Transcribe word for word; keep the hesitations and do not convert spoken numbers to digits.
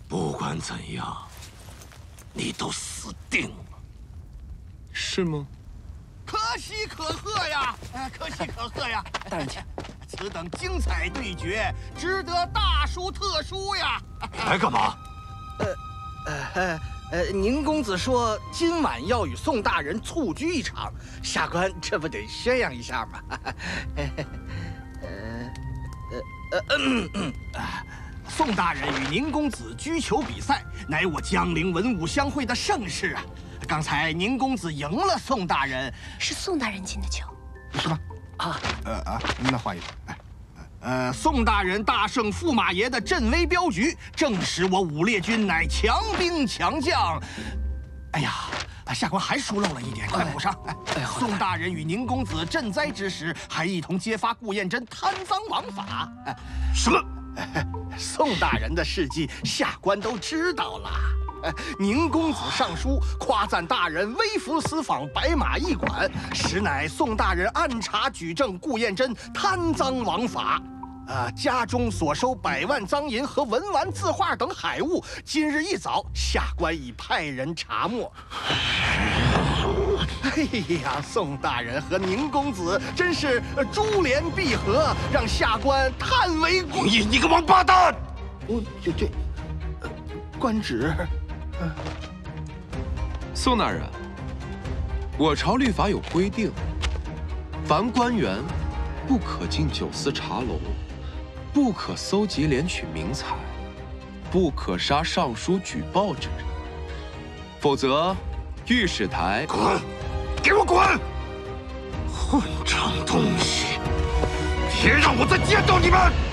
不管怎样，你都死定了。 是吗？ 可喜可贺呀！呃，可喜可贺呀！ 大人请。 此等精彩对决，值得大书特书呀！ 来干嘛？ 呃，呃呃，宁公子说今晚要与宋大人蹴鞠一场，下官这不得宣扬一下吗？呃呃呃嗯嗯啊，宋大人与宁公子鞠球比赛，乃我江陵文武相会的盛事啊！刚才宁公子赢了宋大人， 是宋大人进的球， 是吗？啊，呃啊，那换一个，哎。 呃，宋大人大胜驸马爷的镇威镖局，证实我武烈军乃强兵强将。哎呀，下官还疏漏了一点，快补上！哎，哎宋大人与宁公子赈灾之时，还一同揭发顾燕珍贪赃枉法。哎， 什么？ 宋大人的事迹，下官都知道了。 宁公子上书夸赞大人微服私访白马驿馆，实乃宋大人暗查举证顾燕珍贪赃枉法。呃，家中所收百万赃银和文玩字画等海物，今日一早下官已派人查没。哎呀，宋大人和宁公子真是珠联璧合，让下官叹为观。 你你个王八蛋！ 我这这，呃，官职。 宋大人，我朝律法有规定，凡官员不可进酒肆茶楼，不可搜集敛取民财，不可杀上书举报之人，否则御史台滚！给我滚！混账东西！别让我再见到你们！